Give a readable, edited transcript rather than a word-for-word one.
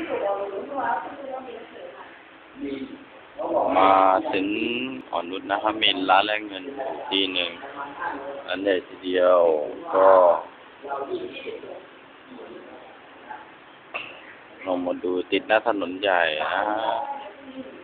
มาถึงอ่อนนุชนะครับมีร้านแลกเงินอยู่ที่หนึ่งอันใหญ่ทีเดียวก็ลองมาดูติดหน้าถนนใหญ่นะฮะ